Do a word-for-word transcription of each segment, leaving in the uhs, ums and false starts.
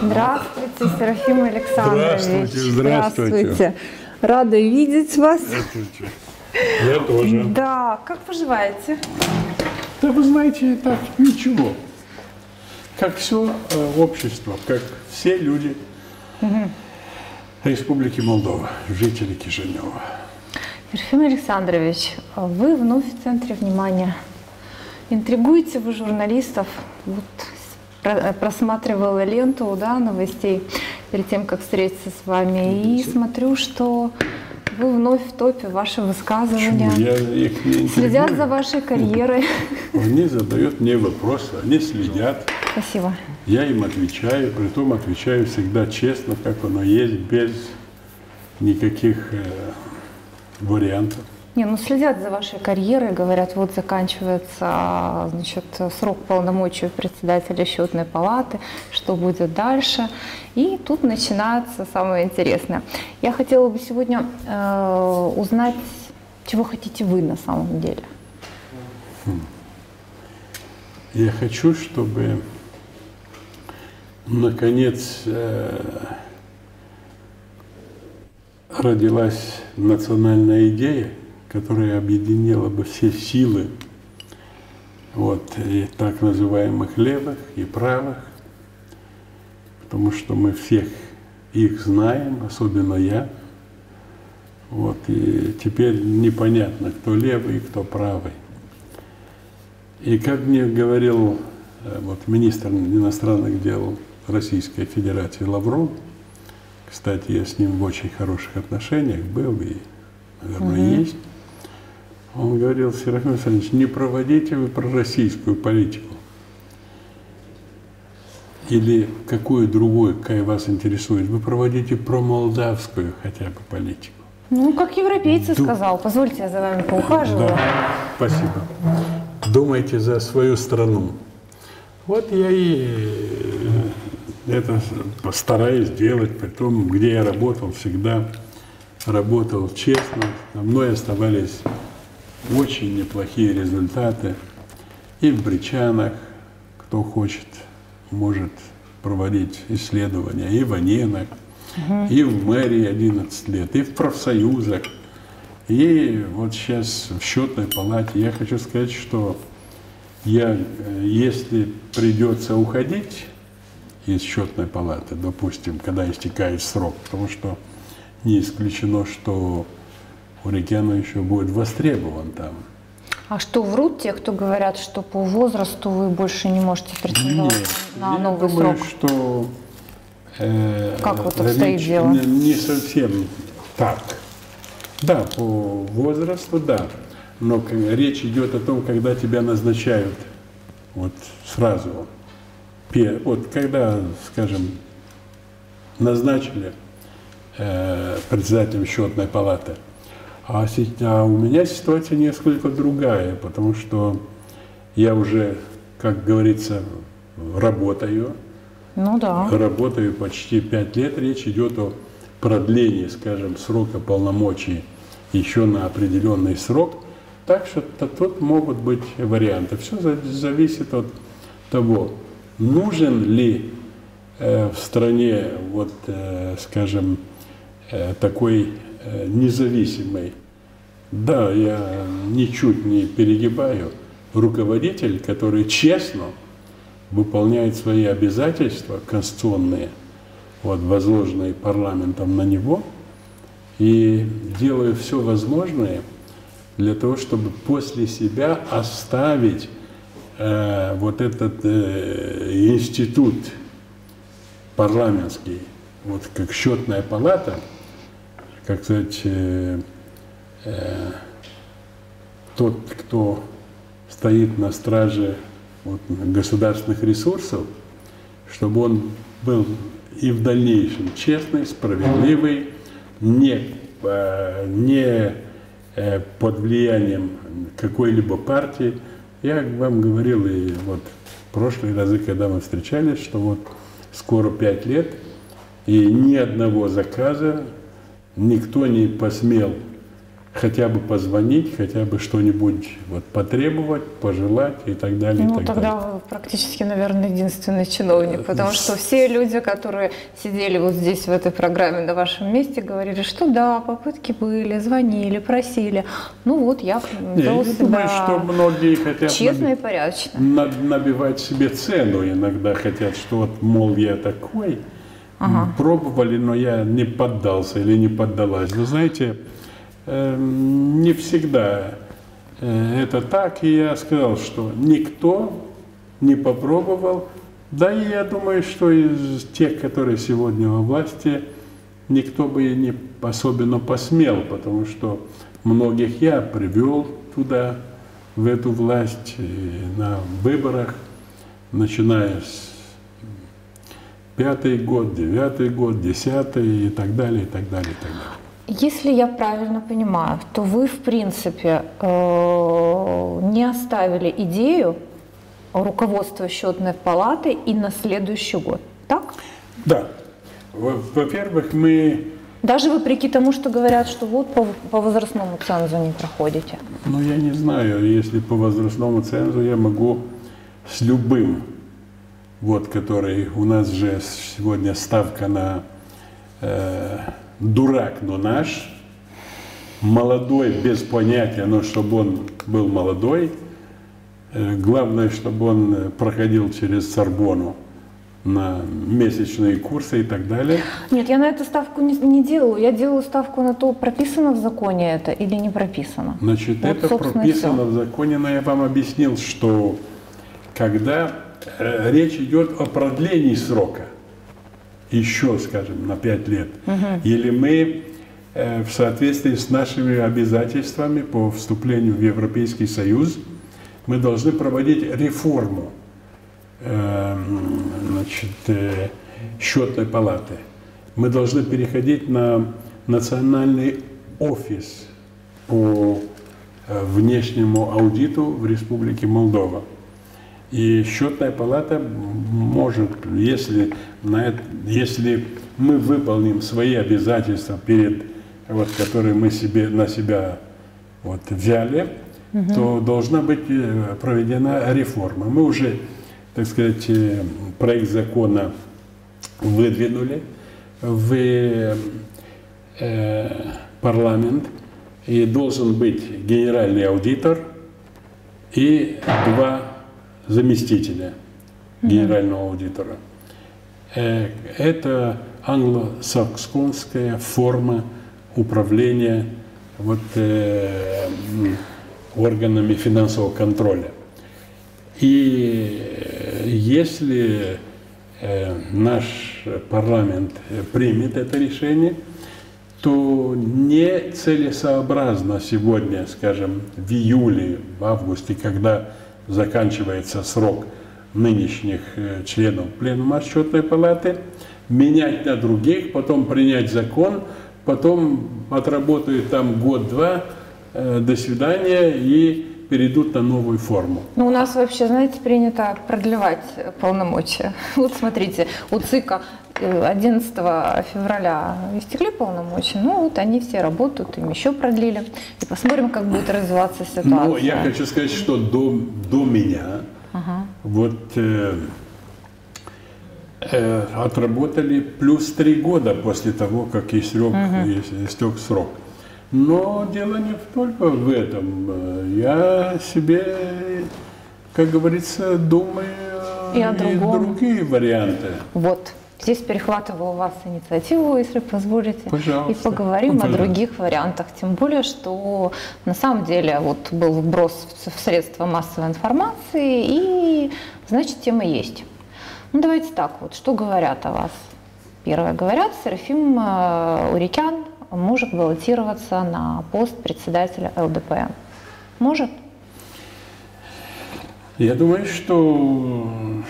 Здравствуйте, Серафим Александрович. Здравствуйте, здравствуйте. Здравствуйте. Рада видеть вас. Здравствуйте. Я тоже. Да, как поживаете? Да вы знаете, так ничего. Как все э, общество, как все люди угу. Республики Молдова, жители Кишинева. Серафим Александрович, вы вновь в центре внимания. Интригуете вы журналистов. Вот просматривала ленту, да, новостей перед тем, как встретиться с вами, и смотрю, что вы вновь в топе, ваши высказывания. Я их не следят за вашей карьерой. Они задают мне вопросы, они следят. Спасибо. Я им отвечаю, притом отвечаю всегда честно, как оно есть, без никаких э, вариантов. Не, ну следят за вашей карьерой, говорят, вот заканчивается, значит, срок полномочий председателя счетной палаты, что будет дальше. И тут начинается самое интересное. Я хотела бы сегодня э, узнать, чего хотите вы на самом деле. Я хочу, чтобы наконец э, родилась национальная идея, которая объединила бы все силы, вот, и так называемых левых и правых, потому что мы всех их знаем, особенно я. Вот, и теперь непонятно, кто левый и кто правый. И как мне говорил вот, министр иностранных дел Российской Федерации Лавров, кстати, я с ним в очень хороших отношениях был и, наверное, mm-hmm. есть. Он говорил: Серафим Александрович, не проводите вы пророссийскую политику. Или какую другую, какая вас интересует. Вы проводите промолдавскую хотя бы политику. Ну, как европейцы Ду... сказал. Позвольте, я за вами поухаживаю. Да, спасибо. Думайте за свою страну. Вот я и это постараюсь делать, при том, где я работал, всегда работал честно. Со мной оставались очень неплохие результаты. И в Бричанах, кто хочет, может проводить исследования, и в Аненах, угу. и в мэрии одиннадцать лет, и в профсоюзах, и вот сейчас в счетной палате. Я хочу сказать, что я, если придется уходить из счетной палаты, допустим, когда истекает срок, потому что не исключено, что Урикяну еще будет востребован там. А что, врут те, кто говорят, что по возрасту вы больше не можете претендовать Нет, на новый я думаю, срок? Что, э, как вот обстоит дело? Не, не совсем так. Да, по возрасту, да. Но речь идет о том, когда тебя назначают вот сразу. Вот когда, скажем, назначили э, председателем счетной палаты. А, а у меня ситуация несколько другая, потому что я уже, как говорится, работаю. Ну да. Работаю почти пять лет. Речь идет о продлении, скажем, срока полномочий еще на определенный срок. Так что тут могут быть варианты. Все зависит от того, нужен ли э, в стране, вот, э, скажем, э, такой э, независимый, да, я ничуть не перегибаю, руководитель, который честно выполняет свои обязательства конституционные, вот, возложенные парламентом на него, и делаю все возможное для того, чтобы после себя оставить э, вот этот э, институт парламентский, вот как счетная палата, как сказать, э, э, тот, кто стоит на страже вот, государственных ресурсов, чтобы он был и в дальнейшем честный, справедливый, не, э, не э, под влиянием какой-либо партии. Я вам говорил и вот в прошлые разы, когда мы встречались, что вот скоро пять лет, и ни одного заказа никто не посмел хотя бы позвонить, хотя бы что-нибудь вот потребовать, пожелать и так далее. Ну, и так тогда далее. вы практически, наверное, единственный чиновник, потому что все люди, которые сидели вот здесь, в этой программе, на вашем месте, говорили, что да, попытки были, звонили, просили. Ну вот, я вел Я себя думаю, что многие хотят честно наби- и порядочно. набивать себе цену, иногда хотят, что вот, мол, я такой. Ага. Пробовали, но я не поддался или не поддалась. Вы знаете, не всегда это так, и я сказал, что никто не попробовал, да и я думаю, что из тех, которые сегодня во власти, никто бы и не особенно посмел, потому что многих я привел туда, в эту власть, на выборах, начиная с пятый год, девятый год, десятый и так далее, и так далее, и так далее. Если я правильно понимаю, то вы, в принципе, не оставили идею руководства счетной палаты и на следующий год, так? Да. Во-первых, мы... Даже вопреки тому, что говорят, что вот по, по возрастному цензу не проходите. Ну, я не знаю, если по возрастному цензу я могу с любым, вот, который у нас же сегодня ставка на... Э, дурак, но наш, молодой, без понятия, но чтобы он был молодой, главное, чтобы он проходил через Сорбонну на месячные курсы и так далее. Нет, я на эту ставку не, не делаю, я делаю ставку на то, прописано в законе это или не прописано. Значит, вот, это прописано все. В законе, но я вам объяснил, что когда э, речь идет о продлении срока, еще, скажем, на пять лет. Uh-huh. Или мы э, в соответствии с нашими обязательствами по вступлению в Европейский Союз, мы должны проводить реформу э, значит, э, счетной палаты. Мы должны переходить на национальный офис по э, внешнему аудиту в Республике Молдова. И счетная палата может, если, на это, если мы выполним свои обязательства, перед, вот, которые мы себе, на себя вот, взяли, угу. то должна быть проведена реформа. Мы уже, так сказать, проект закона выдвинули в э, парламент, и должен быть генеральный аудитор и два заместителя генерального аудитора. Это англосаксонская форма управления вот, э, органами финансового контроля. И если э, наш парламент примет это решение, то нецелесообразно сегодня, скажем, в июле, в августе, когда заканчивается срок нынешних членов Пленума счетной палаты, менять на других, потом принять закон, потом отработают там год-два, э, до свидания, и перейдут на новую форму. Ну, у нас вообще, знаете, принято продлевать полномочия. Вот смотрите, у ЦИКа одиннадцатого февраля истекли полномочия, ну вот они все работают, им еще продлили. И посмотрим, как будет развиваться ситуация. Ну, я хочу сказать, что до, до меня ага. вот э, э, отработали плюс три года после того, как истек, ага. истек срок. Но дело не только в этом. Я себе, как говорится, думаю и, о и другие варианты. Вот. Здесь перехватываю у вас инициативу, если позволите, пожалуйста. И поговорим ну, пожалуйста. О других вариантах. Тем более, что на самом деле вот был вброс в средства массовой информации, и, значит, тема есть. Ну, давайте так вот, что говорят о вас? Первое, говорят, Серафим Урикян может баллотироваться на пост председателя эл дэ пэ эм. Может? Я думаю, что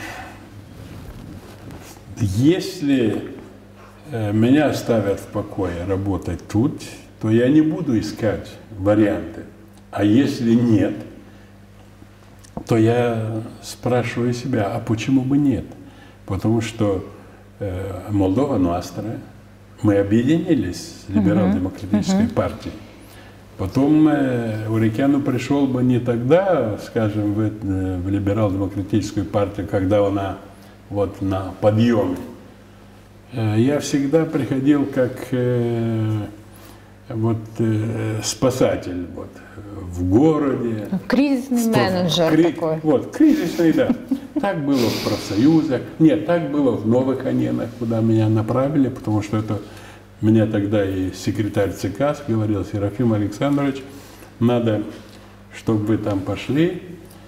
если меня оставят в покое работать тут, то я не буду искать варианты. А если нет, то я спрашиваю себя, а почему бы нет? Потому что э, Молдова Ностра, мы объединились с либерал-демократической uh-huh. партией. Потом э, Урикяну пришел бы не тогда, скажем, в, э, в либерал-демократическую партию, когда она вот на подъеме. Э, я всегда приходил как э, вот, э, спасатель вот, в городе. Кризисный Сто... менеджер Кри... такой. Вот, кризисный, да. Так было в профсоюзах. Нет, так было в Новых Аненах, куда меня направили, потому что это... Меня тогда и секретарь ЦК говорил: Серафим Александрович, надо, чтобы вы там пошли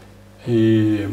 и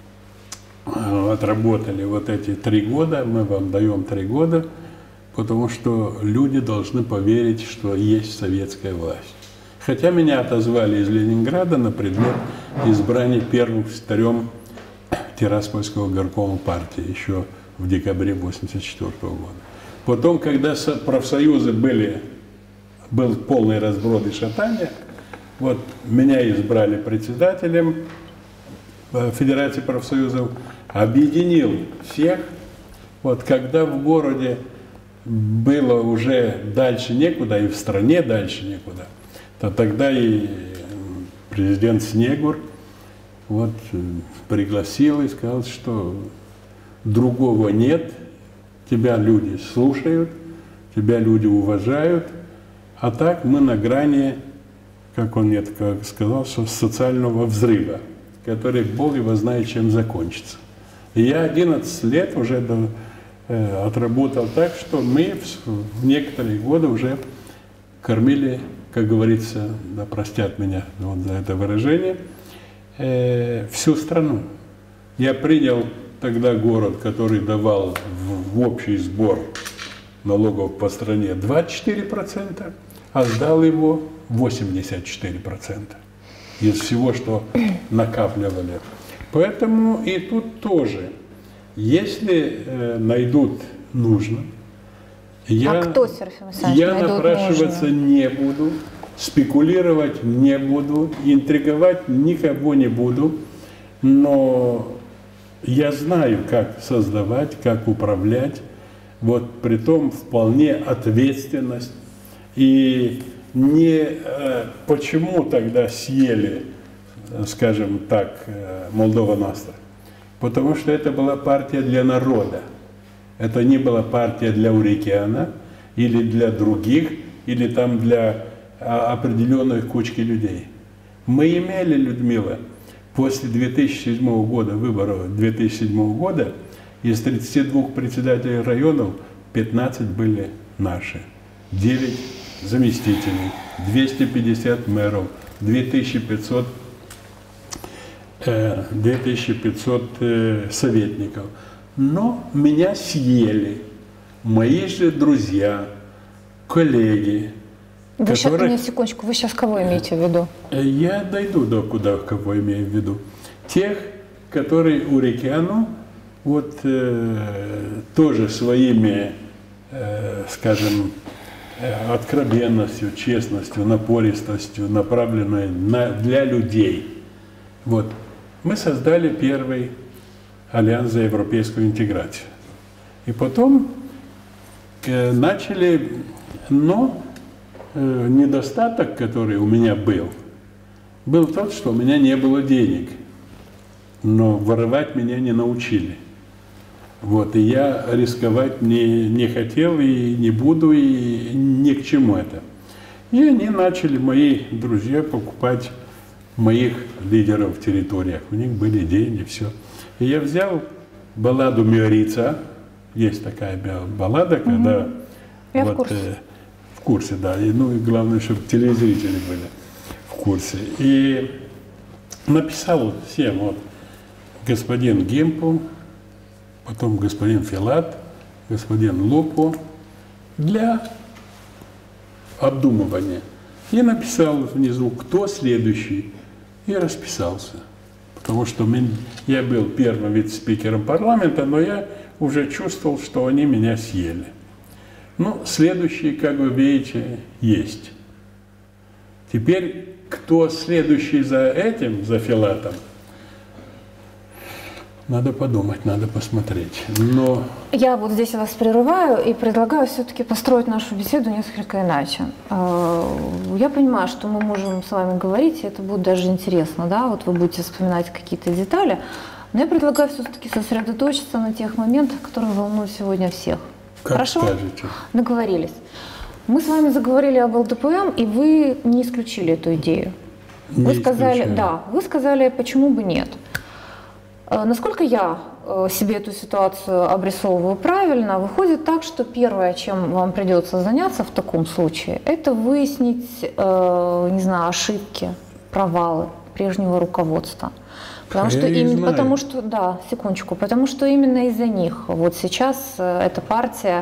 отработали вот эти три года, мы вам даем три года, потому что люди должны поверить, что есть советская власть. Хотя меня отозвали из Ленинграда на предмет избрания первым секретарем Тираспольского горкома партии еще в декабре восемьдесят четвёртого года. Потом, когда профсоюзы были, был полный разброд и шатание, вот меня избрали председателем Федерации профсоюзов, объединил всех. Вот когда в городе было уже дальше некуда, и в стране дальше некуда, то тогда и президент Снегур вот пригласил и сказал, что другого нет. Тебя люди слушают, тебя люди уважают, а так мы на грани, как он мне сказал, социального взрыва, который Бог его знает, чем закончится. И я одиннадцать лет уже до, э, отработал так, что мы в, в некоторые годы уже кормили, как говорится, да простят меня вот за это выражение, э, всю страну. Я принял тогда город, который давал в, в общий сбор налогов по стране двадцать четыре процента, а сдал его восемьдесят четыре процента из всего, что накапливали. Поэтому и тут тоже, если э, найдут нужно, я, а кто, Серафим Александрович, я напрашиваться нужно? не буду, спекулировать не буду, интриговать никого не буду, но я знаю, как создавать, как управлять, вот при том вполне ответственность. И не э, почему тогда съели, скажем так, э, Молдова Ностра? Потому что это была партия для народа. Это не была партия для Урикяна или для других, или там для а, определенной кучки людей. Мы имели, Людмила, после две тысячи седьмого года, выборов две тысячи седьмого года, из тридцати двух председателей районов пятнадцать были наши, девять заместителей, двести пятьдесят мэров, две тысячи пятьсот, э, две тысячи пятьсот э, советников. Но меня съели мои же друзья, коллеги. Вы которых... сейчас, на секундочку, вы сейчас кого имеете в виду? Я дойду до куда, кого имею в виду. Тех, которые Урикяну вот э, тоже своими, э, скажем, э, откровенностью, честностью, напористостью, направленной на, для людей. Вот. Мы создали первый альянс за европейскую интеграцию. И потом э, начали, но э, недостаток, который у меня был, был тот, что у меня не было денег. Но воровать меня не научили. Вот, и я рисковать не, не хотел и не буду, и ни к чему это. И они начали, мои друзья, покупать моих лидеров в территориях. У них были деньги, все. И я взял балладу Миорица. Есть такая баллада, когда... Я вот, в курсе. Э, в курсе, да. И, ну и главное, чтобы телезрители были в курсе. И написал всем, вот, господин Гимпу, потом господин Филат, господин Лупу для обдумывания. И написал внизу, кто следующий, и расписался. Потому что я был первым вице-спикером парламента, но я уже чувствовал, что они меня съели. Ну, следующий, как вы видите, есть. Теперь, кто следующий за этим, за Филатом, Надо подумать, надо посмотреть. Но... Я вот здесь вас прерываю и предлагаю все-таки построить нашу беседу несколько иначе. Я понимаю, что мы можем с вами говорить, и это будет даже интересно, да, вот вы будете вспоминать какие-то детали, но я предлагаю все-таки сосредоточиться на тех моментах, которые волнуют сегодня всех. Как Хорошо? скажете. Договорились. Мы с вами заговорили об эл дэ пэ эм, и вы не исключили эту идею. Не Вы сказали, исключаю. да, вы сказали, почему бы нет. Насколько я себе эту ситуацию обрисовываю правильно, выходит так, что первое, чем вам придется заняться в таком случае, это выяснить, не знаю, ошибки, провалы прежнего руководства. Потому что, именно, потому что, да, секундочку, потому что именно из-за них вот сейчас эта партия,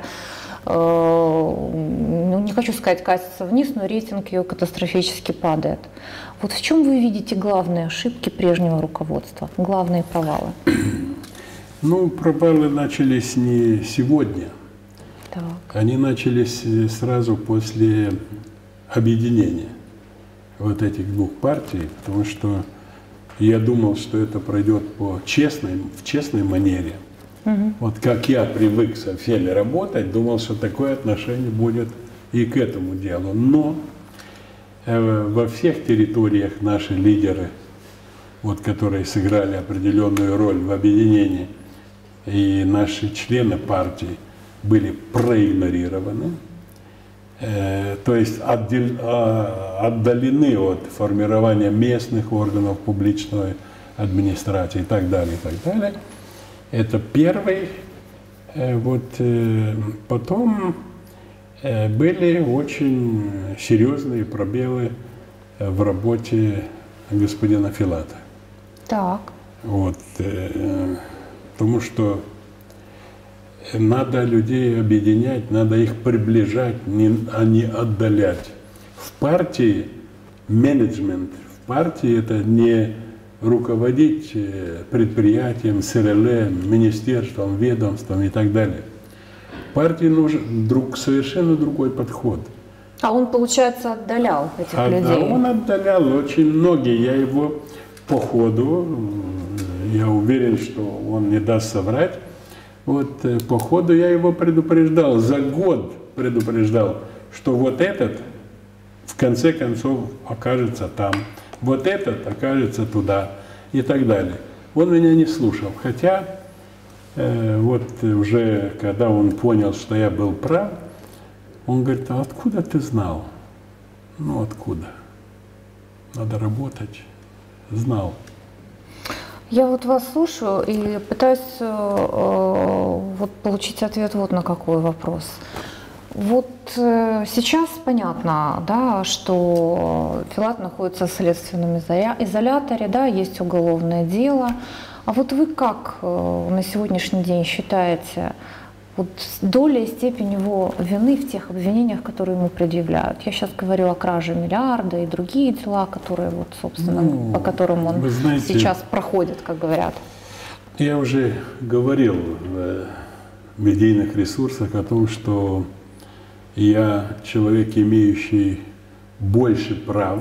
ну, не хочу сказать, катится вниз, но рейтинг ее катастрофически падает. Вот в чем вы видите главные ошибки прежнего руководства, главные провалы? Ну, провалы начались не сегодня. Так. Они начались сразу после объединения вот этих двух партий, потому что я думал, что это пройдет по честной, в честной манере. Угу. Вот как я привык со всеми работать, думал, что такое отношение будет и к этому делу. Но э, во всех территориях наши лидеры, вот, которые сыграли определенную роль в объединении, и наши члены партии были проигнорированы, э, то есть отдел, э, отдалены от формирования местных органов публичной администрации и так далее, и так далее. Это первый. Вот, потом были очень серьезные пробелы в работе господина Филата. Так. Вот, потому что надо людей объединять, надо их приближать, а не отдалять. В партии менеджмент, в партии это не руководить предприятием, эс эр эл, министерством, ведомством и так далее. Партии нужен друг, совершенно другой подход. А он, получается, отдалял этих а, людей? Да, он отдалял очень многие. Я его по ходу, я уверен, что он не даст соврать, вот по ходу я его предупреждал, за год предупреждал, что вот этот в конце концов окажется там. Вот этот окажется туда и так далее. Он меня не слушал. Хотя э, вот уже когда он понял, что я был прав, он говорит: а откуда ты знал? Ну откуда? Надо работать. Знал. Я вот вас слушаю и пытаюсь э, э, вот получить ответ вот на какой вопрос. Вот э, сейчас понятно, да, что Филат находится в следственном изоляторе, да, есть уголовное дело. А вот вы как э, на сегодняшний день считаете, вот доля и степень его вины в тех обвинениях, которые ему предъявляют? Я сейчас говорю о краже миллиарда и другие дела, которые, вот, собственно, ну, по которым он знаете, сейчас проходит, как говорят. Я уже говорил в медийных ресурсах о том, что я человек, имеющий больше прав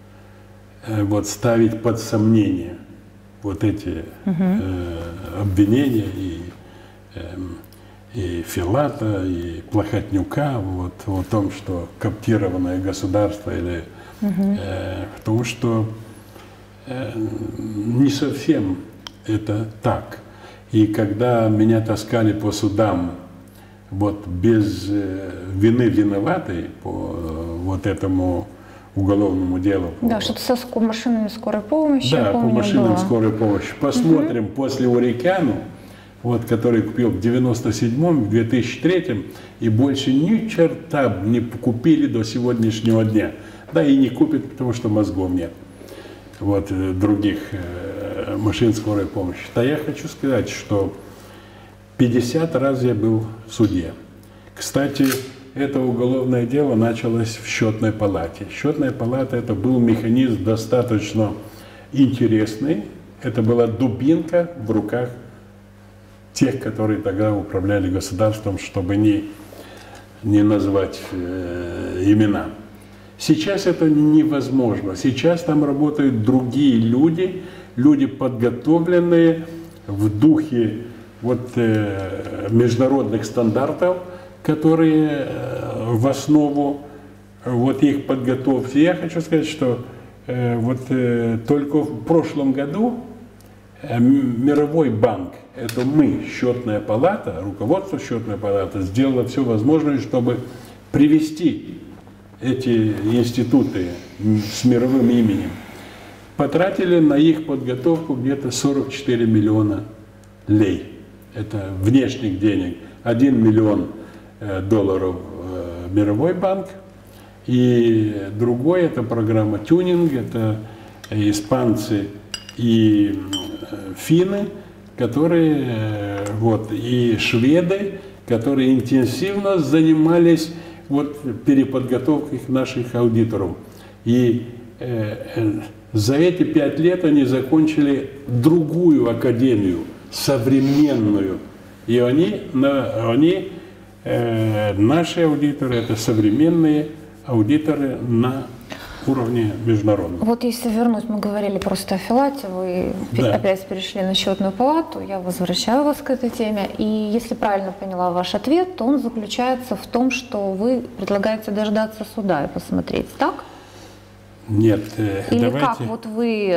вот, ставить под сомнение вот эти угу. э, обвинения и, э, и Филата, и Плохотнюка вот, о том, что коптированное государство, или, угу. э, потому что э, не совсем это так. И когда меня таскали по судам, вот без э, вины виноватой по э, вот этому уголовному делу. Да, по, что-то со ск- машинами скорой помощи. Да, помню, по машинам было. скорой помощи. Посмотрим угу. после Урикяну, вот, который купил в девяносто седьмом, в две тысячи третьем, и больше ни черта не купили до сегодняшнего дня. Да и не купят, потому что мозгов нет. Вот, других э, машин скорой помощи. Да я хочу сказать, что пятьдесят раз я был в суде. Кстати, это уголовное дело началось в счетной палате. Счетная палата — это был механизм достаточно интересный. Это была дубинка в руках тех, которые тогда управляли государством, чтобы не, не назвать э, имена. Сейчас это невозможно. Сейчас там работают другие люди, люди подготовленные, в духе вот, э, международных стандартов, которые э, в основу вот, их подготовки. Я хочу сказать, что э, вот, э, только в прошлом году э, Мировой банк, это мы, счетная палата, руководство счетной палаты, сделало все возможное, чтобы привести эти институты с мировым именем. Потратили на их подготовку где-то сорок четыре миллиона лей. Это внешних денег. один миллион долларов Мировой банк. И другой, это программа «Тюнинг», это испанцы и финны, которые, вот, и шведы, которые интенсивно занимались вот, переподготовкой наших аудиторов. И э, за эти пять лет они закончили другую академию, современную. И они, на, они э, наши аудиторы, это современные аудиторы на уровне международном. Вот если вернуть, мы говорили просто о Филате, вы да. опять перешли на счетную палату, я возвращаю вас к этой теме. И если правильно поняла ваш ответ, то он заключается в том, что вы предлагаете дождаться суда и посмотреть, так? Нет, Или давайте... как вот вы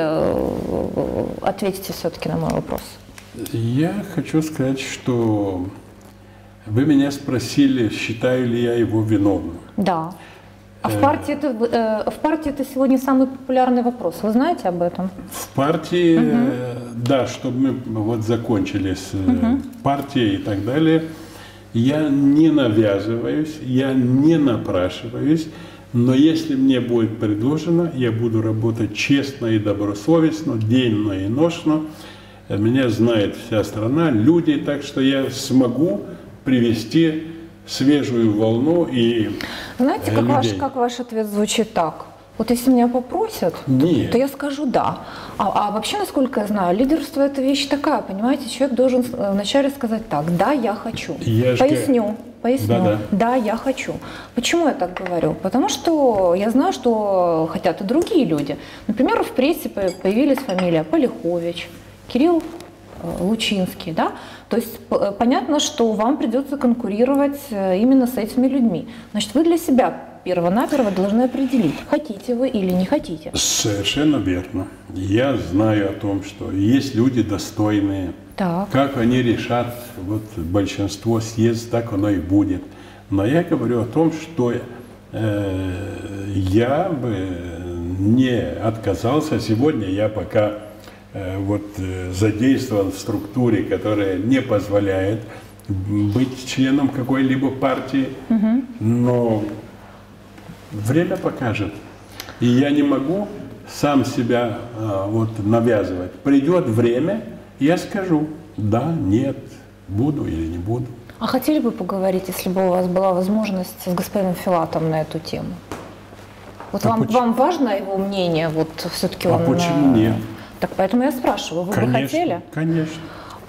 ответите все-таки на мой вопрос? Я хочу сказать, что вы меня спросили, считаю ли я его виновным. Да. А в партии, это, э, в партии это сегодня самый популярный вопрос. Вы знаете об этом? В партии, угу. э, да, чтобы мы вот закончили с угу. партией и так далее, я не навязываюсь, я не напрашиваюсь, но если мне будет предложено, я буду работать честно и добросовестно, денно и ношно. Меня знает вся страна, люди, так что я смогу привести свежую волну и Знаете, как ваш, как ваш ответ звучит так? Вот если меня попросят, то, то я скажу «да». А, а вообще, насколько я знаю, лидерство – это вещь такая, понимаете? Человек должен вначале сказать так: «Да, я хочу». Я поясню, поясню. Да, да. «Да, я хочу». Почему я так говорю? Потому что я знаю, что хотят и другие люди. Например, в прессе появились фамилия Полихович, Кирилл Лучинский, да? То есть понятно, что вам придется конкурировать именно с этими людьми. Значит, вы для себя перво-наперво должны определить, хотите вы или не хотите. Совершенно верно. Я знаю о том, что есть люди достойные. Так. Как они решат, вот большинство съезд, так оно и будет. Но я говорю о том, что э, я бы не отказался. Сегодня я пока вот задействован в структуре, которая не позволяет быть членом какой-либо партии, угу. но время покажет. И я не могу сам себя вот навязывать. Придет время, я скажу: да, нет, буду или не буду. А хотели бы поговорить, если бы у вас была возможность, с господином Филатом на эту тему? Вот а вам, вам важно его мнение? Вот все-таки а он... почему нет? Так поэтому я спрашиваю, вы конечно, бы хотели? Конечно.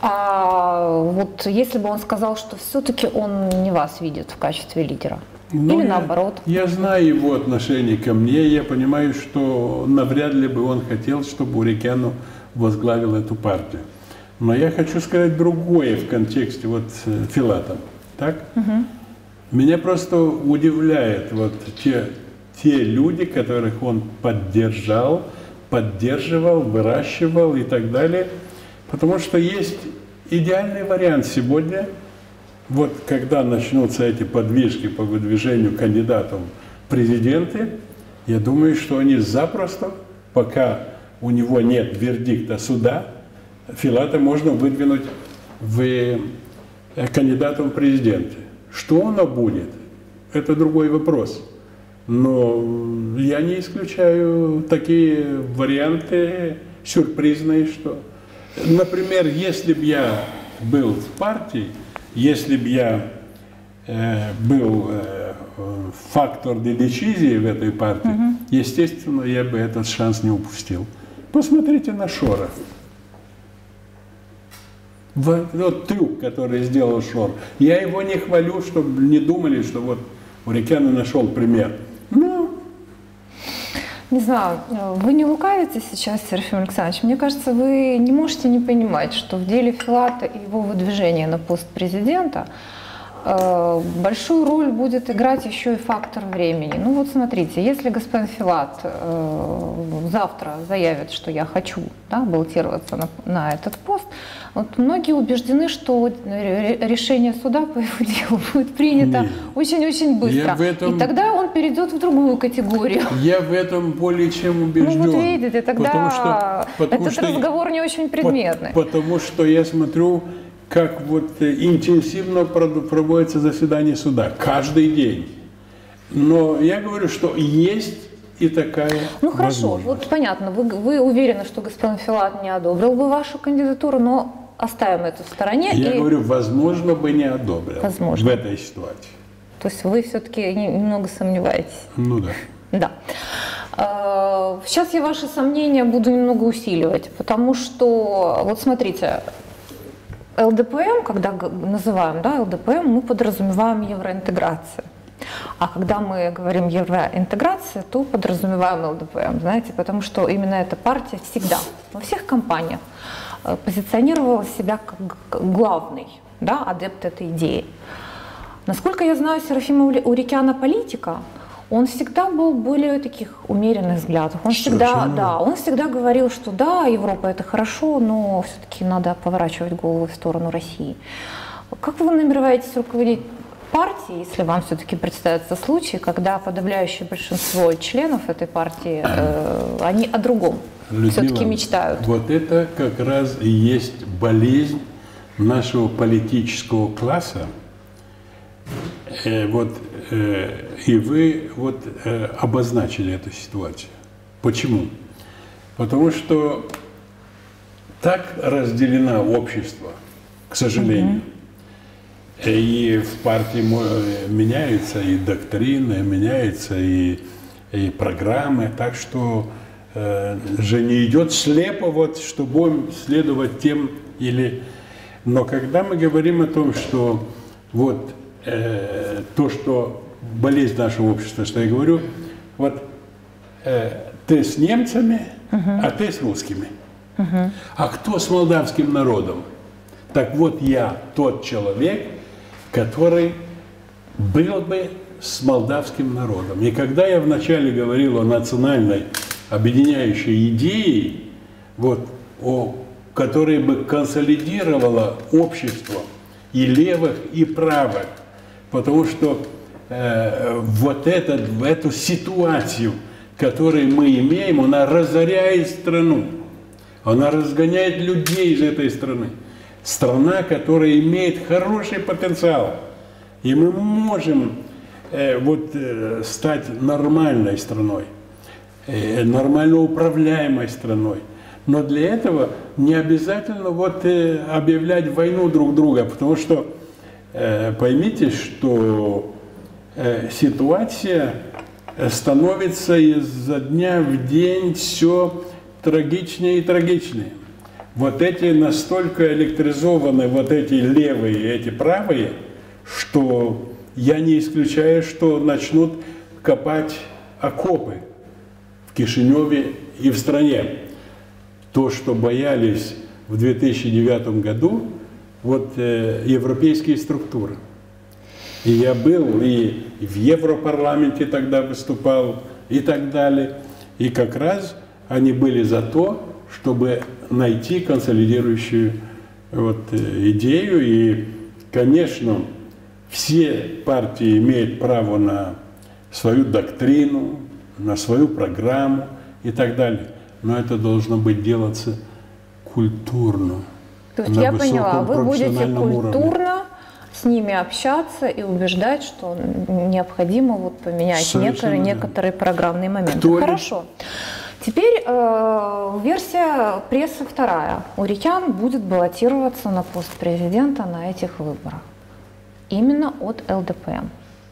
А вот если бы он сказал, что все-таки он не вас видит в качестве лидера? Ну, или я, наоборот? Я знаю его отношение ко мне, я понимаю, что навряд ли бы он хотел, чтобы Урикяну возглавил эту партию. Но я хочу сказать другое в контексте вот Филата. Так? Угу. Меня просто удивляет вот те, те люди, которых он поддержал, поддерживал, выращивал и так далее. Потому что есть идеальный вариант сегодня, вот когда начнутся эти подвижки по выдвижению кандидатов в президенты, я думаю, что они запросто, пока у него нет вердикта суда, Филата можно выдвинуть в кандидатом в президенты. Что оно будет, это другой вопрос. Но я не исключаю такие варианты сюрпризные, что, например, если бы я был в партии, если бы я э, был э, фактор дедичизии в этой партии, угу. естественно, я бы этот шанс не упустил. Посмотрите на Шора. Вот трюк, который сделал Шор. Я его не хвалю, чтобы не думали, что вот Урикяну нашел пример. Ну, Не знаю, вы не лукавите сейчас, Серафим Александрович? Мне кажется, вы не можете не понимать, что в деле Филата и его выдвижения на пост президента большую роль будет играть еще и фактор времени. Ну вот смотрите, если господин Филат э, завтра заявит, что я хочу, да, баллотироваться на, на этот пост, вот многие убеждены, что решение суда по его делу будет принято очень-очень быстро. Этом... И тогда он перейдет в другую категорию. Я в этом более чем убежден. Ну вот видите, тогда потому что, потому этот что разговор не очень предметный. Потому что я смотрю, как вот интенсивно проводится заседание суда каждый день. Но я говорю, что есть и такая Ну хорошо, возможность. Вот понятно, вы, вы уверены, что господин Филат не одобрил бы вашу кандидатуру, но оставим это в стороне. Я и... говорю, возможно, бы не одобрил возможно. В этой ситуации. То есть вы все-таки немного сомневаетесь? Ну да. Да. Сейчас я ваши сомнения буду немного усиливать, потому что, вот смотрите, эл дэ пэ эм, когда называем, да, эл дэ пэ эм, мы подразумеваем евроинтеграцию. А когда мы говорим евроинтеграция, то подразумеваем эл дэ пэ эм, знаете, потому что именно эта партия всегда, во всех компаниях, позиционировала себя как главный, да, адепт этой идеи. Насколько я знаю Серафима Урикяна политика, он всегда был более таких умеренных взглядов. Он всегда, да, он всегда говорил, что да, Европа это хорошо, но все-таки надо поворачивать голову в сторону России. Как вы намереваетесь руководить партией, если вам все-таки представится случай, когда подавляющее большинство членов этой партии, э, они о другом все-таки мечтают? Вот это как раз и есть болезнь нашего политического класса. Э, вот, э, и вы вот э, обозначили эту ситуацию. Почему? Потому что так разделено общество, к сожалению. Mm-hmm. И в партии меняются и доктрины, меняются и, и программы, так что э, же не идет слепо, вот, что будем следовать тем или... Но когда мы говорим о том, что вот э, то, что болезнь нашего общества, что я говорю, вот э, ты с немцами, uh-huh. а ты с русскими. Uh-huh. А кто с молдавским народом? Так вот я тот человек, который был бы с молдавским народом. И когда я вначале говорил о национальной объединяющей идее, вот, о, которая бы консолидировала общество и левых, и правых, потому что э, вот этот, в эту ситуацию, которую мы имеем, она разоряет страну, она разгоняет людей из этой страны. Страна, которая имеет хороший потенциал, и мы можем э, вот, э, стать нормальной страной, э, нормально управляемой страной. Но для этого не обязательно вот, э, объявлять войну друг друга, потому что э, поймите, что э, ситуация становится изо дня в день все трагичнее и трагичнее. Вот эти настолько электризованы, вот эти левые и эти правые, что я не исключаю, что начнут копать окопы в Кишиневе и в стране. То, что боялись в две тысячи девятом году, вот э, европейские структуры. И я был и в Европарламенте тогда выступал и так далее. И как раз они были за то, чтобы найти консолидирующую вот, идею. И, конечно, все партии имеют право на свою доктрину, на свою программу и так далее. Но это должно быть делаться культурно. То есть я поняла, вы будете культурно уровне. С ними общаться и убеждать, что необходимо вот поменять некоторые, некоторые программные моменты. Кто Хорошо. Ли? Теперь э, версия прессы вторая. Урикян будет баллотироваться на пост президента на этих выборах. Именно от эл дэ пэ эм.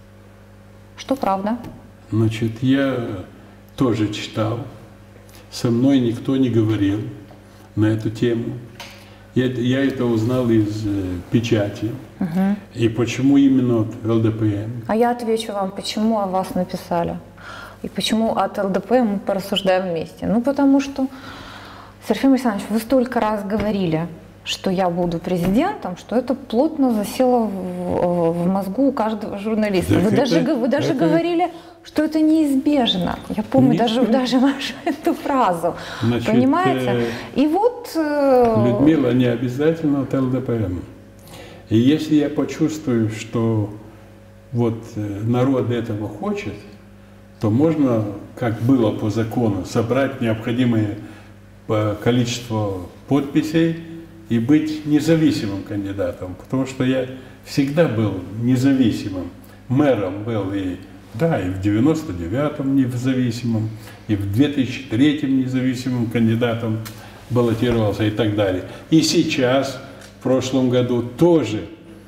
Что правда? Значит, я тоже читал. Со мной никто не говорил на эту тему. Я, я это узнал из э, печати. Угу. И почему именно от эл дэ пэ эм? А я отвечу вам, почему о вас написали. И почему от эл дэ пэ мы порассуждаем вместе? Ну, потому что, Серафим Александрович, вы столько раз говорили, что я буду президентом, что это плотно засело в, в мозгу у каждого журналиста. Так вы, это, даже, вы даже это... говорили, что это неизбежно. Я помню Нет, даже, нет. даже вашу эту фразу. Значит, понимаете? Э, И вот... Э... Людмила, не обязательно от эл дэ пэ эм. И если я почувствую, что вот народ этого хочет, то можно, как было по закону, собрать необходимое количество подписей и быть независимым кандидатом, потому что я всегда был независимым. Мэром был и, да, и в девяносто девятом независимым, и в две тысячи третьем независимым кандидатом баллотировался и так далее. И сейчас, в прошлом году, тоже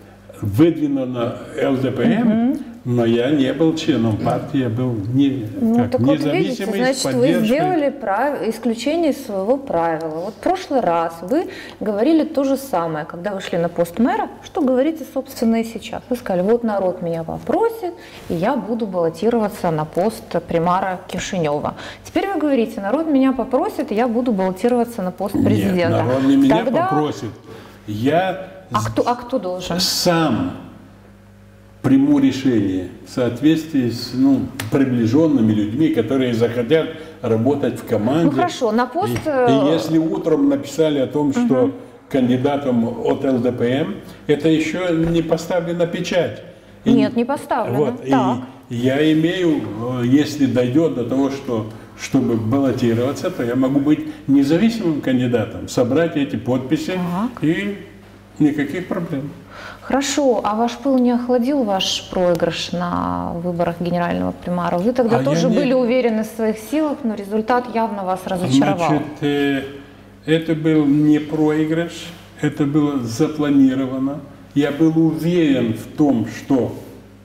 выдвинуто эл дэ пэ эм, угу. Но я не был членом партии, я был не, ну, как, так независимый, вот видите, значит, вы сделали прав... исключение из своего правила. Вот в прошлый раз вы говорили то же самое, когда вы шли на пост мэра, что говорите, собственно, и сейчас. Вы сказали, вот народ меня попросит, и я буду баллотироваться на пост примара Кишинева. Теперь вы говорите, народ меня попросит, и я буду баллотироваться на пост президента. Нет, народ не меня Тогда... попросит. Я а кто, а кто должен? Сам приму решение в соответствии с ну, приближенными людьми, которые захотят работать в команде. Ну хорошо, на пост... И, и если утром написали о том, что угу. кандидатом от эл дэ пэ эм, это еще не поставлена печать. И, Нет, не поставлено. Вот, и я имею, если дойдет до того, что чтобы баллотироваться, то я могу быть независимым кандидатом, собрать эти подписи, так. И никаких проблем. Хорошо, а ваш пыл не охладил ваш проигрыш на выборах генерального примара? Вы тогда а тоже были не... уверены в своих силах, но результат явно вас разочаровал. Значит, э, это был не проигрыш, это было запланировано. Я был уверен в том, что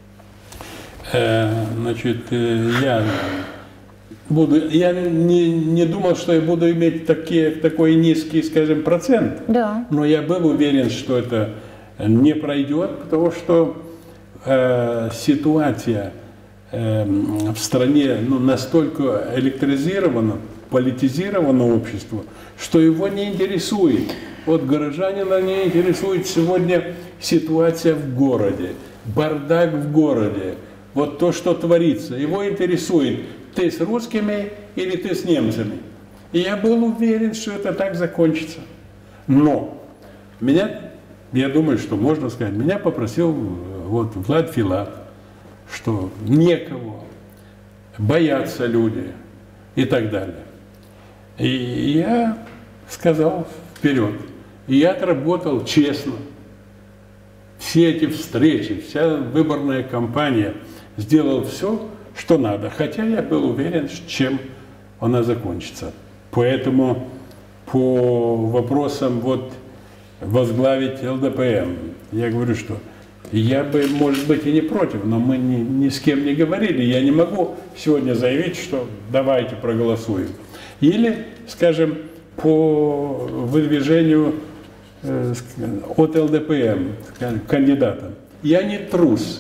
э, значит, э, я буду, я не, не думал, что я буду иметь такие, такой низкий, скажем, процент. Да. Но я был уверен, что это не пройдет, потому что э, ситуация э, в стране ну, настолько электризирована, политизировано общество, что его не интересует. Вот горожанина не интересует сегодня ситуация в городе, бардак в городе, вот то, что творится. Его интересует, ты с русскими или ты с немцами. И я был уверен, что это так закончится. Но меня... Я думаю, что можно сказать, меня попросил вот Влад Филат, что некого, боятся люди и так далее. И я сказал вперед. И я отработал честно. Все эти встречи, вся выборная кампания, сделал все, что надо. Хотя я был уверен, чем она закончится. Поэтому по вопросам вот возглавить эл дэ пэ эм. Я говорю, что я бы, может быть, и не против, но мы ни, ни с кем не говорили. Я не могу сегодня заявить, что давайте проголосуем. Или, скажем, по выдвижению э, от эл дэ пэ эм кандидата. Я не трус,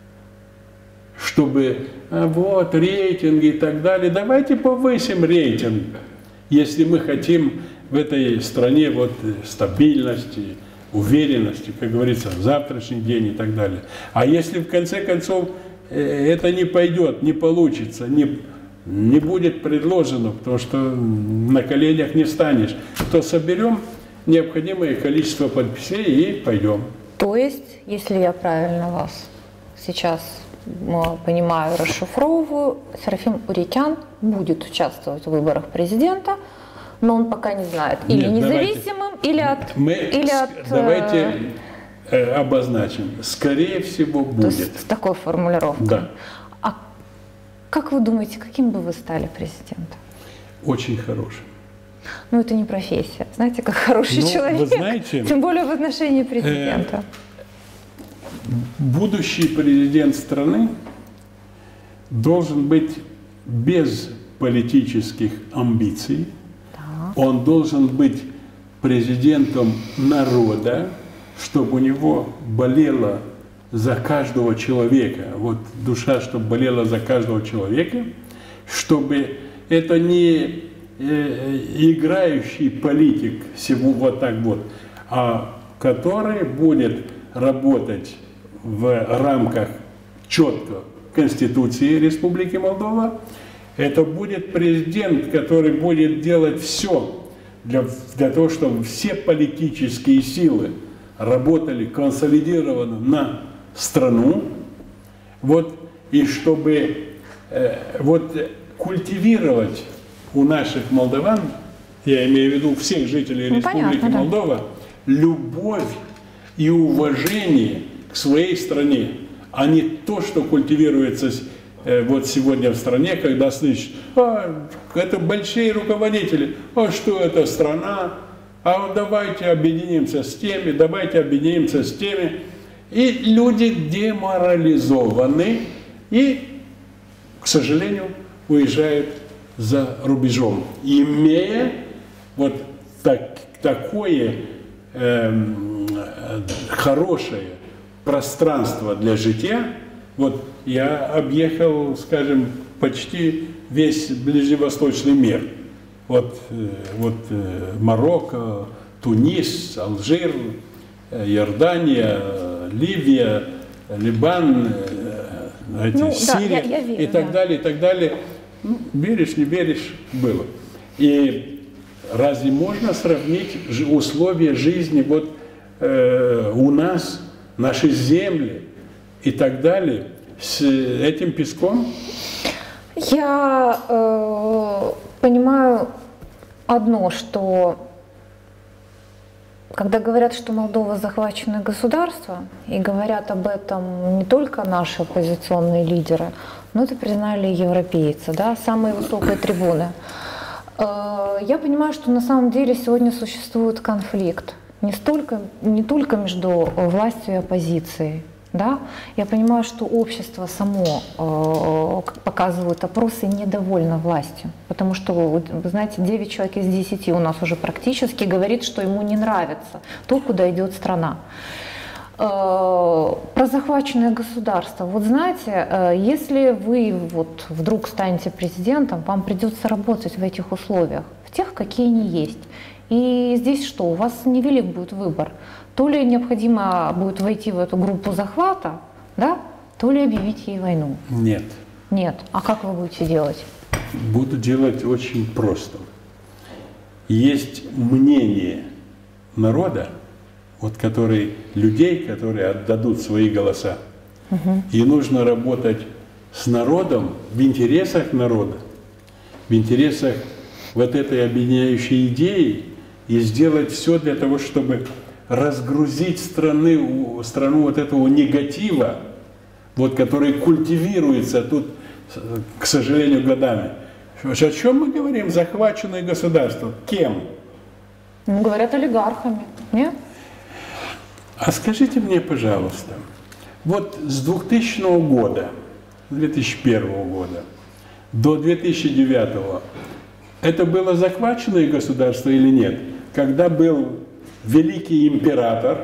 чтобы а вот рейтинги и так далее. Давайте повысим рейтинг, если мы хотим в этой стране вот стабильности, уверенности, как говорится, в завтрашний день и так далее. А если в конце концов это не пойдет, не получится, не, не будет предложено, потому что на коленях не станешь, то соберем необходимое количество подписей и пойдем. То есть, если я правильно вас сейчас понимаю, расшифровываю, Серафим Урикян будет участвовать в выборах президента, но он пока не знает, или Нет, независимым, давайте, или от... Мы или от давайте э, обозначим. Скорее всего, будет. То есть с такой формулировкой. Да. А как вы думаете, каким бы вы стали президентом? Очень хорошим. Ну, это не профессия. Знаете, как хороший ну, человек. Вы знаете, тем более в отношении президента. Э, будущий президент страны должен быть без политических амбиций. Он должен быть президентом народа, чтобы у него болела за каждого человека, вот душа, чтобы болела за каждого человека, чтобы это не э, играющий политик, всего вот так вот, а который будет работать в рамках четко Конституции Республики Молдова. Это будет президент, который будет делать все для, для того, чтобы все политические силы работали консолидированно на страну, вот, и чтобы э, вот, культивировать у наших молдаван, я имею в виду всех жителей ну, Республики понятно, Молдова, да, любовь и уважение к своей стране, а не то, что культивируется э, вот сегодня в стране, когда слышишь, а, это большие руководители, а что это страна, а давайте объединимся с теми, давайте объединимся с теми. И люди деморализованы и, к сожалению, уезжают за рубежом, имея вот так, такое э, хорошее пространство для жития. Вот я объехал, скажем, почти весь ближневосточный мир. Вот, вот Марокко, Тунис, Алжир, Иордания, Ливия, Ливан, эти, ну, Сирия, да, я, я верю, и так да. далее, и так далее. Ну, веришь, не веришь, было. И разве можно сравнить условия жизни вот э, у нас, наши земли и так далее с этим песком? Я э, понимаю одно, что когда говорят, что Молдова захваченное государство, и говорят об этом не только наши оппозиционные лидеры, но это признали и европейцы, да, самые высокие трибуны. Э, я понимаю, что на самом деле сегодня существует конфликт не, столько, не только между властью и оппозицией. Да? Я понимаю, что общество само, э, показывает опросы, недовольно властью. Потому что, вы знаете, девять человек из десяти у нас уже практически говорит, что ему не нравится то, куда идет страна. Э, про захваченное государство. Вот знаете, э, если вы вот вдруг станете президентом, вам придется работать в этих условиях, в тех, какие они есть. И здесь что? У вас невелик будет выбор. То ли необходимо будет войти в эту группу захвата, да, то ли объявить ей войну. Нет. Нет. А как вы будете делать? Буду делать очень просто. Есть мнение народа, вот который, людей, которые отдадут свои голоса. Угу. И нужно работать с народом, в интересах народа, в интересах вот этой объединяющей идеи и сделать все для того, чтобы разгрузить страны, страну вот этого негатива, вот, который культивируется тут, к сожалению, годами. О чем мы говорим? Захваченное государство. Кем? Ну, говорят, олигархами. Нет? А скажите мне, пожалуйста, вот с двухтысячного года, две тысячи первого года до две тысячи девятого это было захваченное государство или нет? Когда был великий император,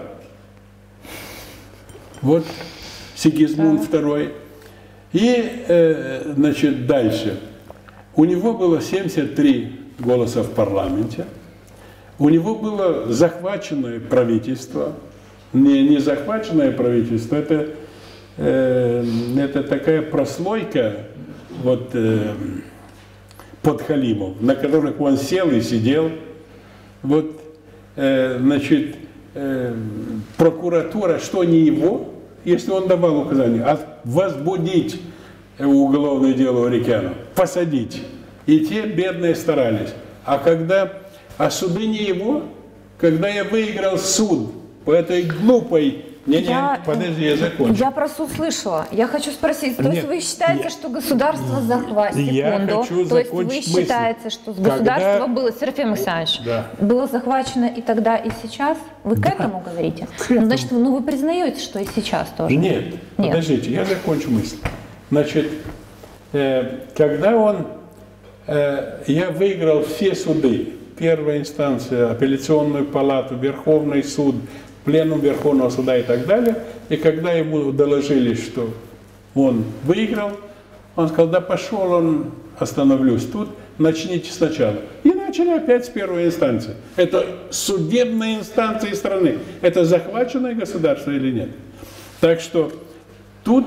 вот Сигизмунд да. второй, и, э, значит, дальше. У него было семьдесят три голоса в парламенте, у него было захваченное правительство, не, не захваченное правительство, это, э, это такая прослойка вот, э, подхалимов, на которых он сел и сидел. Вот, э, значит, э, прокуратура, что не его, если он давал указание, а возбудить уголовное дело Орикяну, посадить. И те бедные старались. А когда, а суды не его, когда я выиграл суд по этой глупой... Не-не, я, подожди, я закончу. Я про суд слышала. Я хочу спросить, то Нет, есть вы считаете, нет, что государство захватит? Я секунду. хочу То есть вы мысль. считаете, что государство Когда... было, Серафим Александрович, да. было захвачено и тогда, и сейчас? Вы да. к этому говорите? К этому. Ну, значит, ну вы признаете, что и сейчас тоже? Нет, Нет. подождите, я закончу мысль. Значит, э, когда он... Э, я выиграл все суды. Первая инстанция, апелляционную палату, Верховный суд, пленум Верховного суда и так далее. И когда ему доложили, что он выиграл, Он сказал, да пошел он, остановлюсь тут, начните сначала. И начали опять с первой инстанции. Это судебные инстанции страны. Это захваченное государство или нет? Так что тут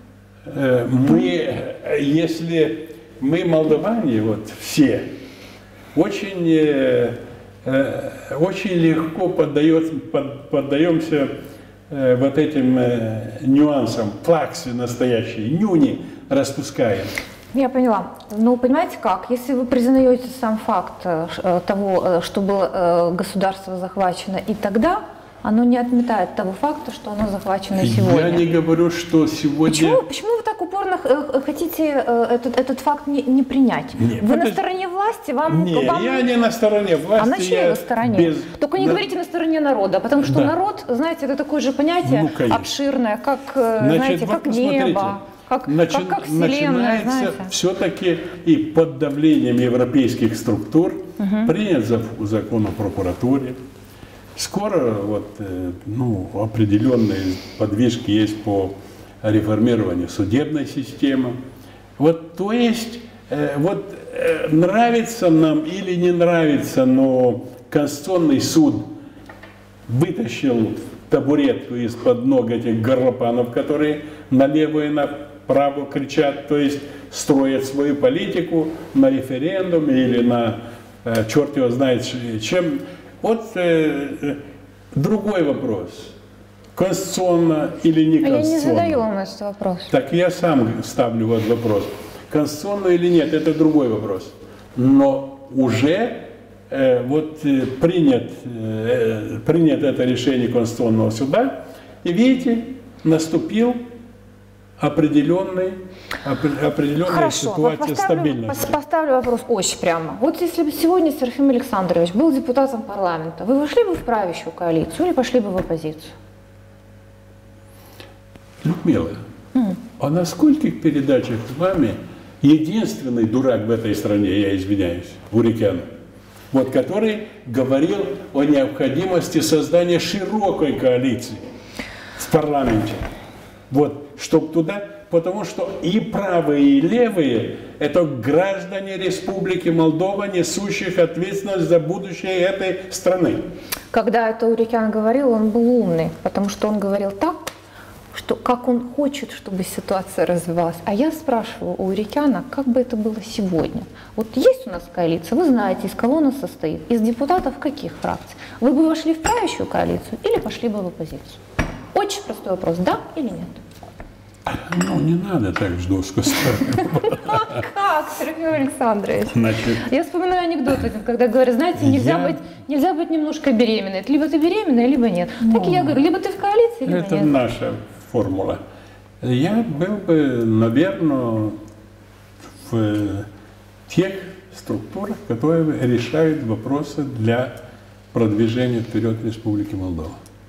э, мы, если мы, молдаване, вот все, очень, э, э, очень легко поддается, под, поддаемся э, вот этим э, нюансам, плаксы настоящие, нюни распускаем. Я поняла. Ну, понимаете как? Если вы признаете сам факт того, что было государство захвачено и тогда, оно не отметает того факта, что оно захвачено сегодня. Я не говорю, что сегодня... Почему, почему вы так упорно хотите этот, этот факт не, не принять? Нет, вы подожди. на стороне власти? Вам, Нет, вам... я не на стороне власти. А на чьей вы стороне? Без... Только не да. говорите на стороне народа, потому что да. народ, знаете, это такое же понятие ну, обширное, как, Значит, знаете, вот как небо. Как, Начи... как, как вселенная, начинается все-таки и под давлением европейских структур угу. принят закон о прокуратуре. Скоро вот, ну, определенные подвижки есть по реформированию судебной системы. Вот, то есть, вот нравится нам или не нравится, но Конституционный суд вытащил табуретку из-под ног этих горлопанов, которые налево и направо кричат, то есть строят свою политику на референдуме или на э, черт его знает чем. Вот э, другой вопрос. Конституционно или не конституционно? Я не задаю вам этот вопрос. Так я сам ставлю вот вопрос. Конституционно или нет, это другой вопрос. Но уже э, вот э, принят, э, принято это решение Конституционного суда, и видите, наступил определенный, определенная Хорошо, ситуация вот стабильности. Поставлю вопрос очень прямо. Вот если бы сегодня Серафим Александрович был депутатом парламента, вы вошли бы в правящую коалицию или пошли бы в оппозицию? Людмила, mm. а на скольких передачах с вами единственный дурак в этой стране, я извиняюсь, Урикян, вот, который говорил о необходимости создания широкой коалиции в парламенте. Вот, чтобы туда, потому что и правые, и левые – это граждане Республики Молдова, несущих ответственность за будущее этой страны. Когда это Урикян говорил, он был умный, потому что он говорил так, что как он хочет, чтобы ситуация развивалась. А я спрашиваю у Урикяна, как бы это было сегодня. Вот есть у нас коалиция, вы знаете, из кого она состоит, из депутатов каких фракций. Вы бы вошли в правящую коалицию или пошли бы в оппозицию? Очень простой вопрос, да или нет? Ну, не надо так жестко ставить. А как, Серафим Александрович? Значит, я вспоминаю анекдот, когда говорят, знаете, нельзя, я... быть, нельзя быть немножко беременной. Либо ты беременная, либо нет. Ну, так и я говорю, либо ты в коалиции, либо это нет. Это наша формула. Я был бы, наверное, в тех структурах, которые решают вопросы для продвижения вперед Республики Молдова.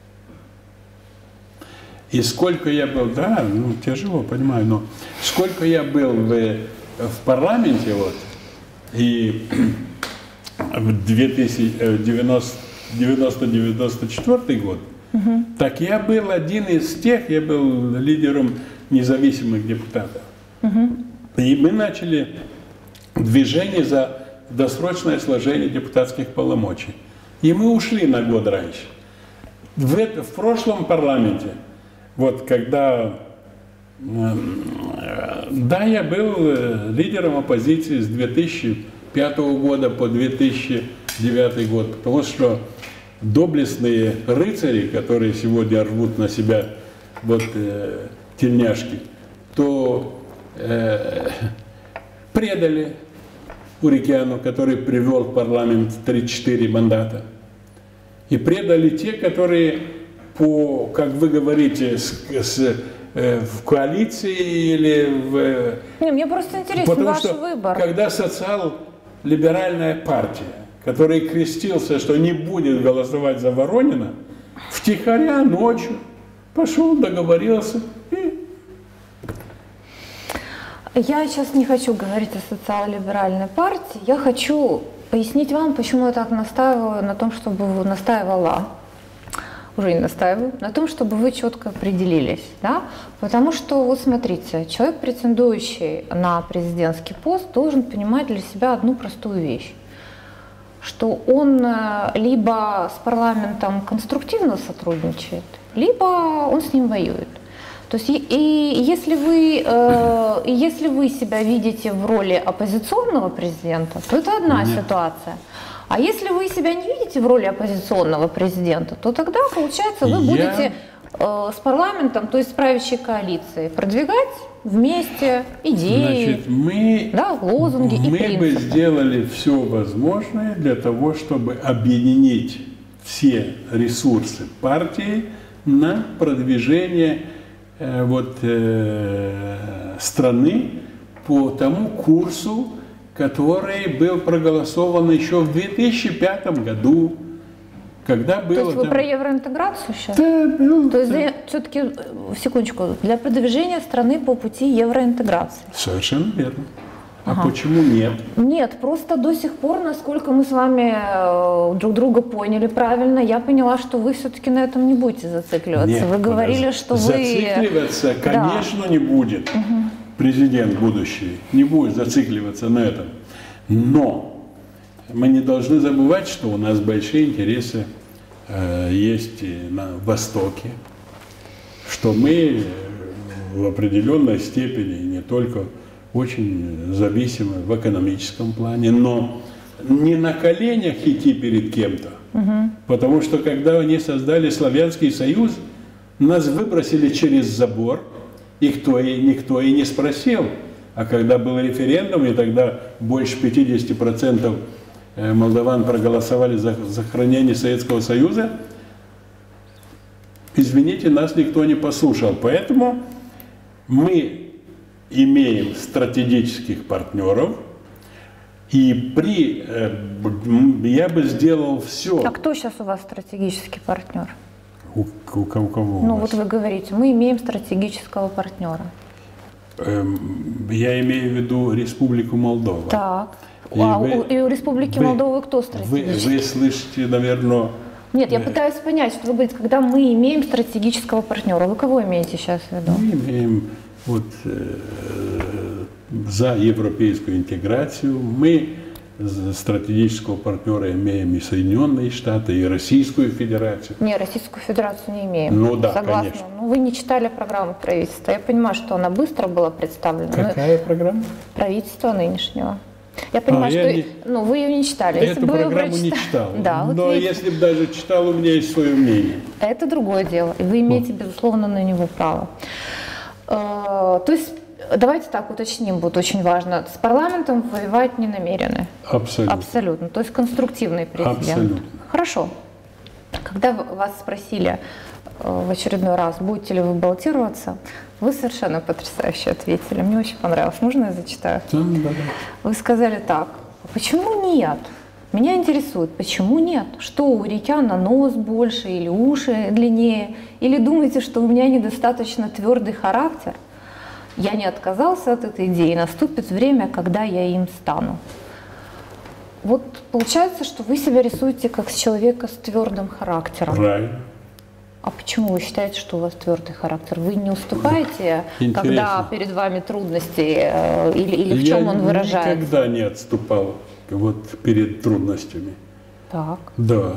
И сколько я был, да, ну тяжело, понимаю, но сколько я был в, в парламенте, вот, и в девяносто девяносто четвёртый год, угу. так я был один из тех, я был лидером независимых депутатов. Угу. И мы начали движение за досрочное сложение депутатских полномочий. И мы ушли на год раньше. В, это, в прошлом парламенте, вот когда, да, я был лидером оппозиции с две тысячи пятого года по две тысячи девятый год, потому что доблестные рыцари, которые сегодня рвут на себя вот э, тельняшки, то э, предали Урикяну, который привел в парламент три-четыре мандата, и предали те, которые по, как вы говорите, с, с, э, в коалиции или в... Не, мне просто интересен потому ваш что, выбор. Когда социал-либеральная партия, который крестился, что не будет голосовать за Воронина, втихаря ночью пошел, договорился и... Я сейчас не хочу говорить о социал-либеральной партии, я хочу пояснить вам, почему я так настаиваю на том, чтобы настаивала. уже не настаиваю, на том, чтобы вы четко определились, да? Потому что, вот смотрите, человек, претендующий на президентский пост, должен понимать для себя одну простую вещь, что он либо с парламентом конструктивно сотрудничает, либо он с ним воюет. То есть, и, и если вы, э, если вы себя видите в роли оппозиционного президента, то это одна Нет. ситуация. А если вы себя не видите в роли оппозиционного президента, то тогда, получается, вы Я... будете э, с парламентом, то есть с правящей коалицией, продвигать вместе идеи, Значит, мы, да, лозунги мы и принципы. Мы бы сделали все возможное для того, чтобы объединить все ресурсы партии на продвижение э, вот, э, страны по тому курсу, который был проголосован еще в две тысячи пятом году, когда было... То есть вы там... про евроинтеграцию сейчас? Да, был. То есть для, все-таки, секундочку, для продвижения страны по пути евроинтеграции? Совершенно верно. А ага. почему нет? Нет, просто до сих пор, насколько мы с вами друг друга поняли правильно, я поняла, что вы все-таки на этом не будете зацикливаться. Нет, вы говорили, что зацикливаться, вы... Зацикливаться, конечно, да. не будет. Угу. Президент будущий не будет зацикливаться на этом. Но мы не должны забывать, что у нас большие интересы э, есть и на Востоке, что мы в определенной степени не только очень зависимы в экономическом плане, но не на коленях идти перед кем-то. Угу. Потому что когда они создали Славянский Союз, нас выбросили через забор, и кто, и никто и не спросил. А когда был референдум, и тогда больше пятидесяти процентов молдаван проголосовали за сохранение Советского Союза, извините, нас никто не послушал. Поэтому мы имеем стратегических партнеров, и при, я бы сделал все. А кто сейчас у вас стратегический партнер? У, у, у кого? Ну вот вы говорите, мы имеем стратегического партнера. Эм, я имею в виду Республику Молдова. Так. И, а вы, у, и у Республики вы, Молдова кто стратегический? Вы, вы слышите, наверное... Нет, я пытаюсь понять, что вы говорите, когда мы имеем стратегического партнера. Вы кого имеете сейчас в виду? Мы имеем вот, э, за европейскую интеграцию. Мы стратегического партнера имеем и Соединенные Штаты, и Российскую Федерацию. Не, Российскую Федерацию не имеем. Ну да, согласна. конечно. Ну, вы не читали программу правительства. Я понимаю, что она быстро была представлена. Какая программа? Правительство нынешнего. Я понимаю, а, что я не... ну, вы ее не читали. Я если эту бы программу прочитали... не читал. Да, вот но видите. если бы даже читал, у меня есть свое мнение. Это другое дело. И вы имеете, безусловно, на него право. То есть, давайте так уточним, будет очень важно. С парламентом воевать не намерены? Абсолютно. Абсолютно. То есть конструктивный президент. Абсолютно. Хорошо. Когда вас спросили в очередной раз, будете ли вы баллотироваться, вы совершенно потрясающе ответили. Мне очень понравилось. Можно я зачитаю? Да, да, да. Вы сказали так. Почему нет? Меня интересует, почему нет? Что, у Рикяна нос больше или уши длиннее? Или думаете, что у меня недостаточно твердый характер? Я не отказался от этой идеи, наступит время, когда я им стану. Вот получается, что вы себя рисуете как человека с твердым характером. Правильно. А почему вы считаете, что у вас твердый характер? Вы не уступаете, Интересно. когда перед вами трудности, или, или в чем я он выражается? Я никогда не отступал вот перед трудностями. Так. Да.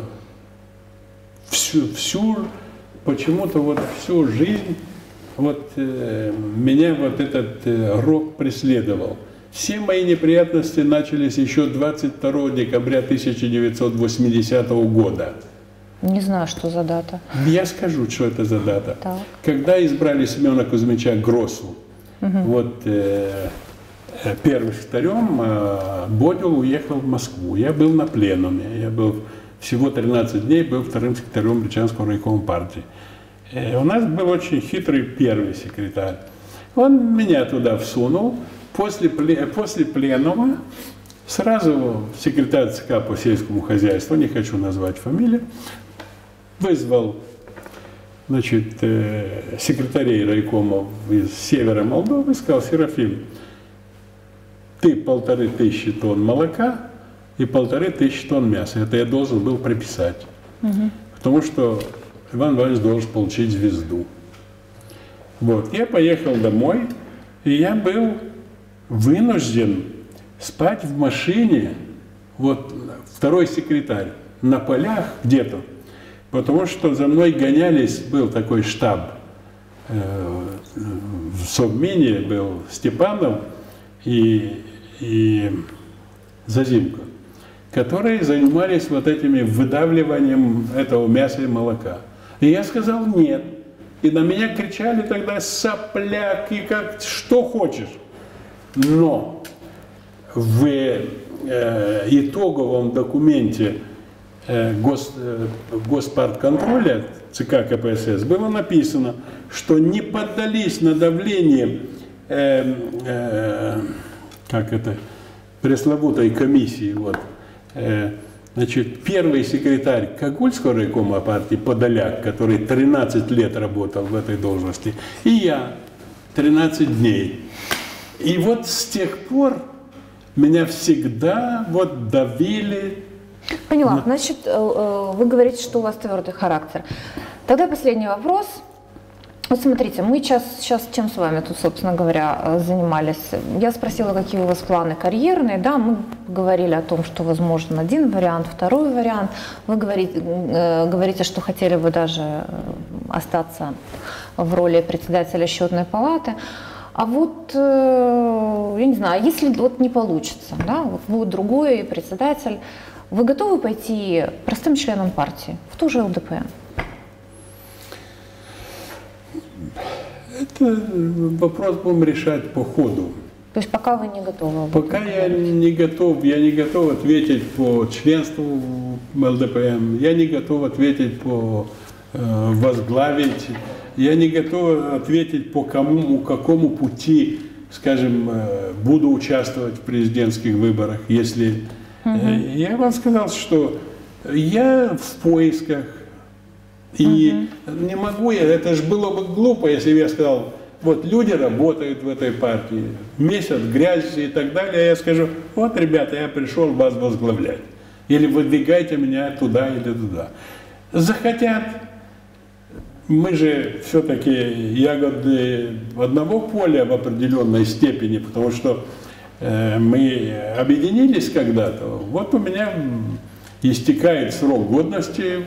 Всю, всю почему-то вот всю жизнь вот э, меня вот этот э, рок преследовал. Все мои неприятности начались еще двадцать второго декабря тысяча девятьсот восьмидесятого года. Не знаю, что за дата. Я скажу, что это за дата. Так. Когда избрали Семена Кузьмича Гросу, угу. вот э, первым секретарем, э, Бодил уехал в Москву. Я был на пленуме. Я был всего тринадцать дней, был вторым секретарем Речанского райкома партии. Э, у нас был очень хитрый первый секретарь. Он меня туда всунул. После, после пленума сразу секретарь ЦК по сельскому хозяйству, не хочу назвать фамилию, вызвал, значит, э, секретарей райкомов из севера Молдовы и сказал: Серафим, ты полторы тысячи тонн молока и полторы тысячи тонн мяса. Это я должен был приписать. Угу. Потому что Иван Иванович должен получить звезду. Вот, я поехал домой, и я был вынужден спать в машине, вот второй секретарь, на полях где-то, потому что за мной гонялись, был такой штаб, э, в Совмине был Степанов и, и Зазимко, которые занимались вот этими выдавливанием этого мяса и молока. И я сказал нет. И на меня кричали тогда сопляк и как что хочешь. Но в э, итоговом документе э, гос, э, Госпартконтроля ЦК КПСС было написано, что не поддались на давление э, э, как это, пресловутой комиссии. Вот, э, значит, первый секретарь Кагульского райкома партии Подоляк, который тринадцать лет работал в этой должности, и я тринадцать дней. И вот с тех пор меня всегда вот давили. Поняла. Значит, вы говорите, что у вас твердый характер. Тогда последний вопрос. Вот смотрите, мы сейчас, сейчас чем с вами тут, собственно говоря, занимались? Я спросила, какие у вас планы карьерные, да, мы говорили о том, что возможен один вариант, второй вариант. Вы говорите, говорите, что хотели бы даже остаться в роли председателя счетной палаты. А вот, я не знаю, если вот не получится, да, вот будет другой председатель, вы готовы пойти простым членом партии в ту же ЛДПР? Это вопрос будем решать по ходу. То есть пока вы не готовы? Пока я не готов, я не готов ответить по членству в ЛДПМ, я не готов ответить по э, возглавить, я не готов ответить по кому, какому пути, скажем, э, буду участвовать в президентских выборах, если... Угу. Э, я вам сказал, что я в поисках. И угу. не могу я, это же было бы глупо, если бы я сказал, вот люди работают в этой партии, месяц грязь и так далее, а я скажу, вот, ребята, я пришел вас возглавлять. Или выдвигайте меня туда или туда. Захотят, мы же все-таки ягоды одного поля в определенной степени, потому что э, мы объединились когда-то. Вот у меня истекает срок годности.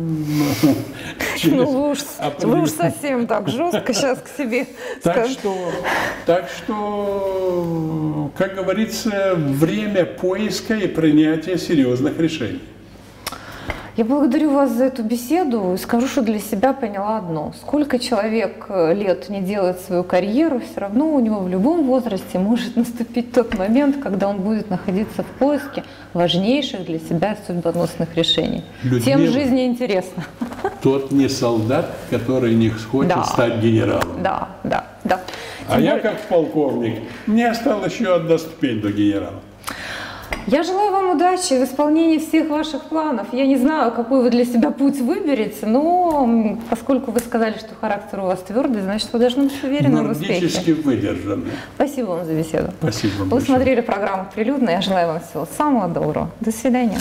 Ну, вы уж, вы уж совсем так жестко сейчас к себе. Так что, так что, как говорится, время поиска и принятия серьезных решений. Я благодарю вас за эту беседу и скажу, что для себя поняла одно. Сколько человек лет не делает свою карьеру, все равно у него в любом возрасте может наступить тот момент, когда он будет находиться в поиске важнейших для себя судьбоносных решений. Людмила, тем жизни интересно. Тот не солдат, который не хочет да. стать генералом. Да, да, да. А тем я более... как полковник, мне осталось еще одна ступень до генерала. Я желаю вам удачи в исполнении всех ваших планов. Я не знаю, какой вы для себя путь выберете, но поскольку вы сказали, что характер у вас твердый, значит, вы должны быть уверены в успехе. Нордически выдержанный. Спасибо вам за беседу. Спасибо вам Вы большое. Смотрели программу «Прилюдно». Я желаю вам всего самого доброго. До свидания.